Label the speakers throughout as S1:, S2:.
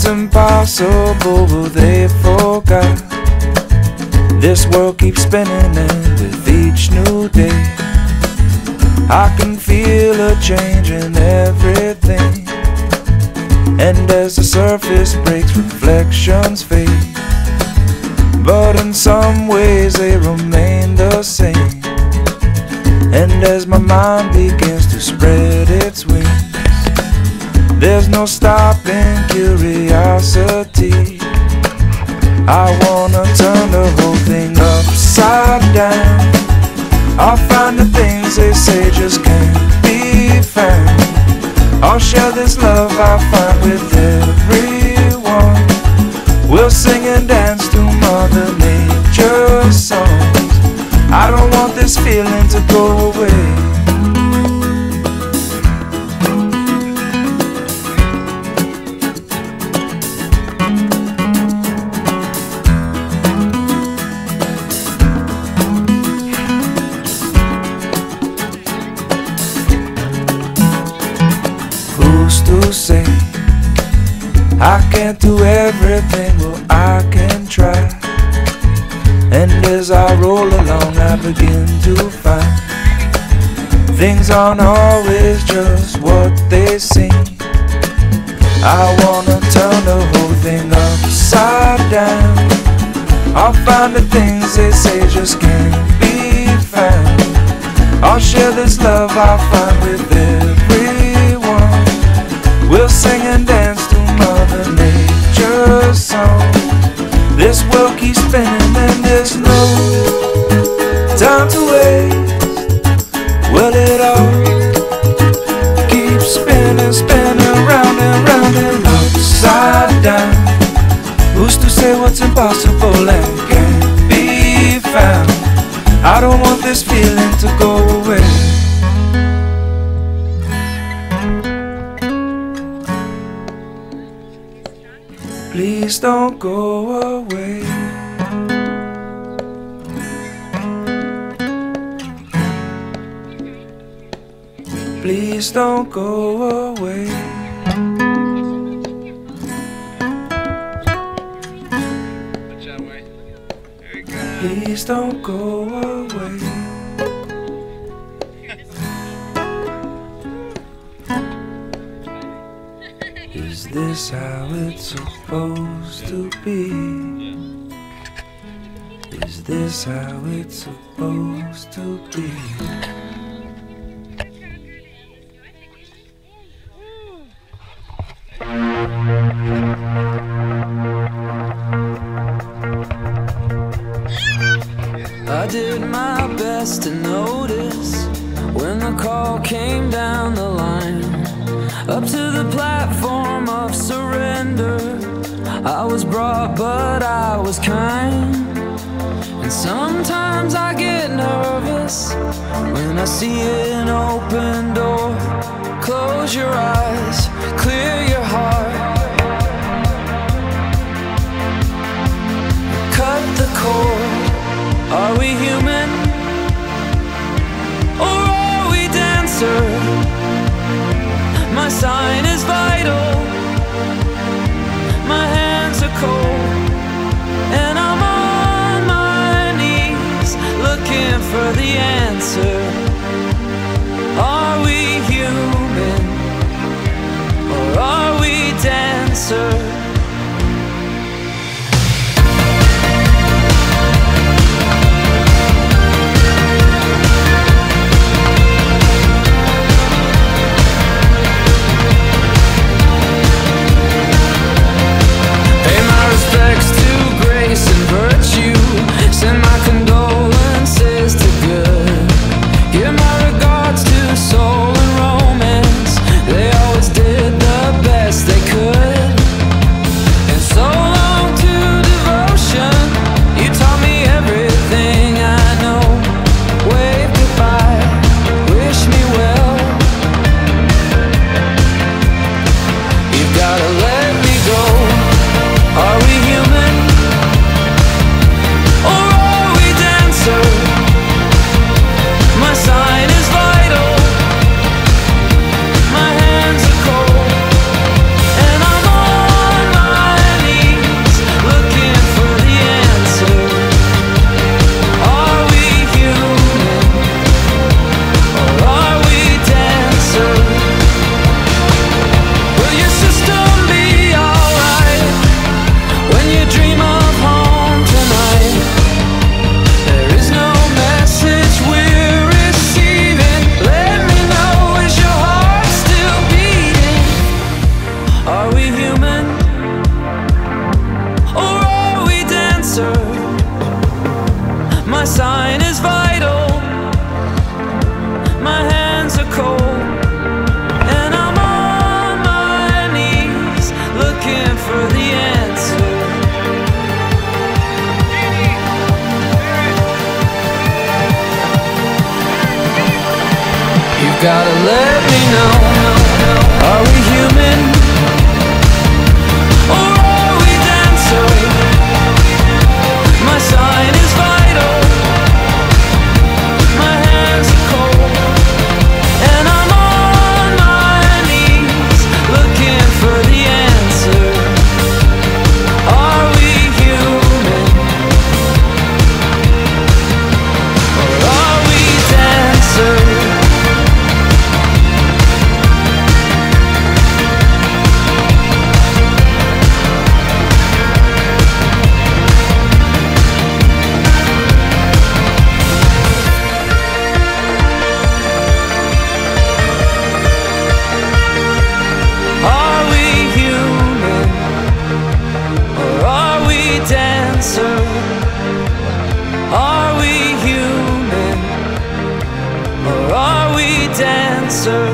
S1: what's impossible, but they forgot. This world keeps spinning, and with each new day I can feel a change in everything. And as the surface breaks, reflections fade, but in some ways they remain the same. And as my mind begins to spread its wings, there's no stopping curiosity. I wanna turn the whole thing upside down. I'll find the things they say just can't be found. I'll share this love I find with everyone. We'll sing and dance to Mother Nature's songs. I don't want this feeling to go away. Who's to say I can't do everything? Well, I can try. And as I roll along, I begin to find things aren't always just what they seem. I wanna turn the whole thing upside down. I'll find the things they say just can't be found. I'll share this love I find with everyone. We'll sing and dance to Mother Nature's song. This world keeps spinning and there's no time to waste. Well, it all keeps spinning, spinning round and round and upside down. Who's to say what's impossible and can't be found? I don't want this feeling to go away. Please don't go away. Please don't go away. Please don't go away. Is this how it's supposed to be? Is this how it's supposed to be?
S2: I did my best to notice when the call came down the line, up to the platform of surrender. I was brought, but I was kind. And sometimes I get nervous when I see an open door. Close your eyes, clear your heart, cut the cord. Are we human, or are we dancer? My sign is vital, my hands are cold, and I'm on my knees looking for the answer. Are we human, or are we dancer? My sign is vital, my hands are cold, and I'm on my knees looking for the answer. You gotta let me know, are we human or are we dancer? My sign is vital, my hands are cold, and I'm on my knees looking for the answer. Are we human or are we dancer? Are we human or are we dancer?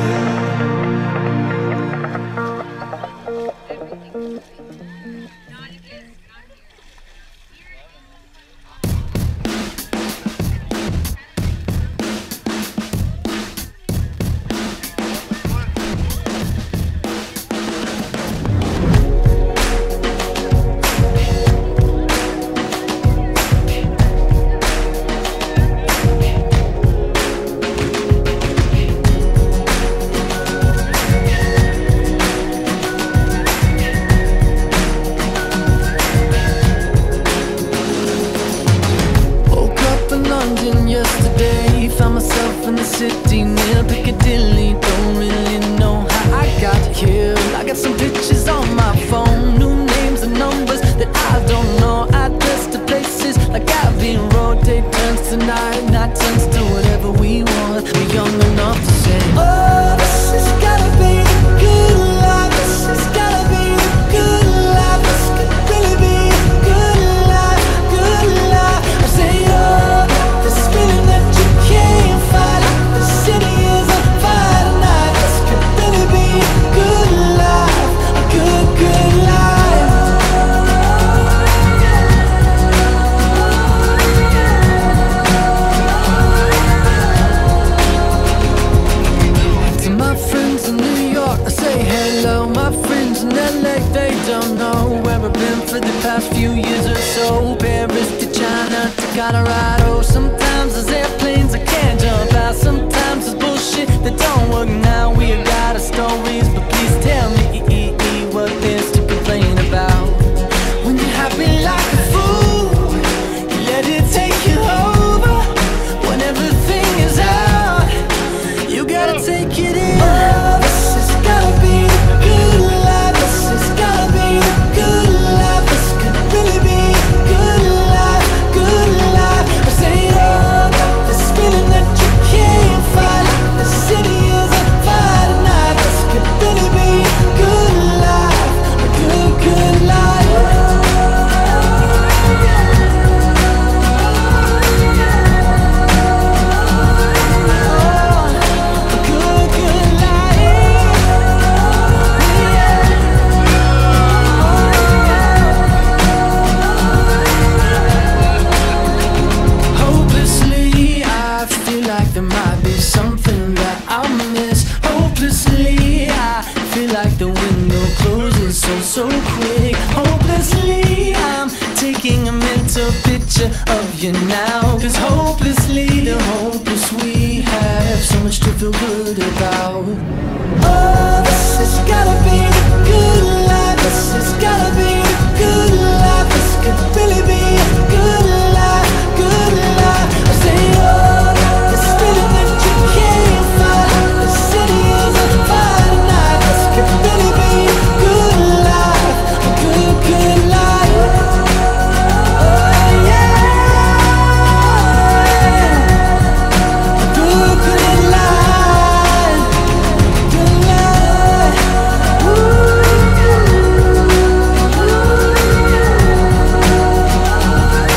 S2: Yesterday, found myself in the city near Piccadilly. Don't really know how I got here. I got some pictures on my phone, new names and numbers that I don't know. Address to places like Abbey Road. Day turns to night, night turns to whatever we want. We're young enough to say, oh, this has gotta be the good life. This has gotta be the good life. This could really be a good life, good life. I say, oh, this feeling that you can't fight. The city is on fire tonight. This could really be a good life, a good, good life. To my friends in New York, I say hello. My friends in LA, they don't know where I've been for the past few years or so. Paris to China to Colorado. Sometimes there's airplanes I can't jump out. Sometimes there's bullshit that don't work now. We got our stories, but please tell me what there's to complain about. When you're happy like a fool, you let it take you over. When everything is out, you gotta take it in. Oh, this has gotta be the good life. This has gotta be the good life. This could really be a good life, good life. I say, oh, this feeling that you can't fight. The city is on fire tonight. This could really be a good life, a good, good life. Hopelessly, I feel like there might be something that I miss. Hopelessly, I feel like the window closes so quick. Hopelessly, I'm taking a mental picture of you now. 'Cause hopelessly, the hopeless we have so much to feel good about. Oh, this has gotta be the good life. This has gotta be the good life. This could really be a good life, good life. I say, oh, this feeling that you can't fight. The city is on fire tonight. This could really be a good life, a good, good life. Oh, yeah, a good, good life, good life. Ooh.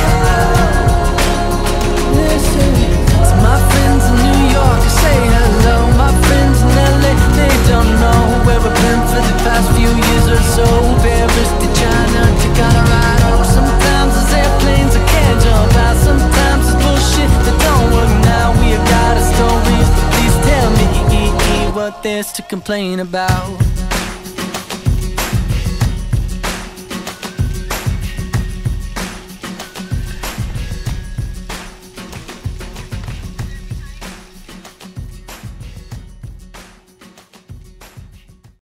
S2: complain about.